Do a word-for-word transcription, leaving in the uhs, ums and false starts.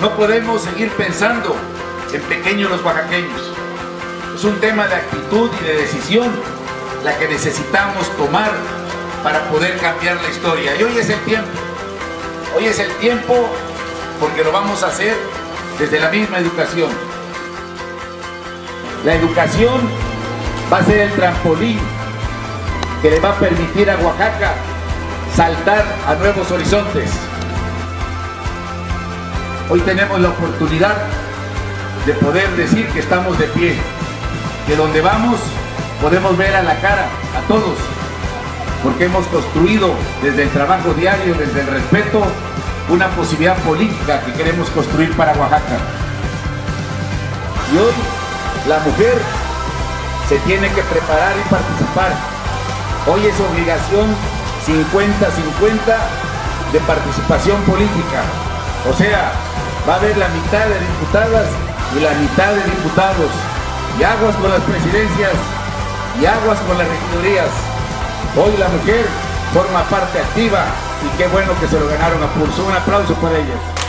No podemos seguir pensando en pequeños los oaxaqueños. Es un tema de actitud y de decisión la que necesitamos tomar para poder cambiar la historia. Y hoy es el tiempo. Hoy es el tiempo porque lo vamos a hacer desde la misma educación. La educación va a ser el trampolín que le va a permitir a Oaxaca saltar a nuevos horizontes. Hoy tenemos la oportunidad de poder decir que estamos de pie, que donde vamos podemos ver a la cara a todos, porque hemos construido desde el trabajo diario, desde el respeto, una posibilidad política que queremos construir para Oaxaca. Y hoy la mujer se tiene que preparar y participar. Hoy es obligación cincuenta cincuenta de participación política. O sea, va a haber la mitad de diputadas y la mitad de diputados. Y aguas con las presidencias y aguas con las regidurías. Hoy la mujer forma parte activa y qué bueno que se lo ganaron a pulso. Un aplauso para ellas.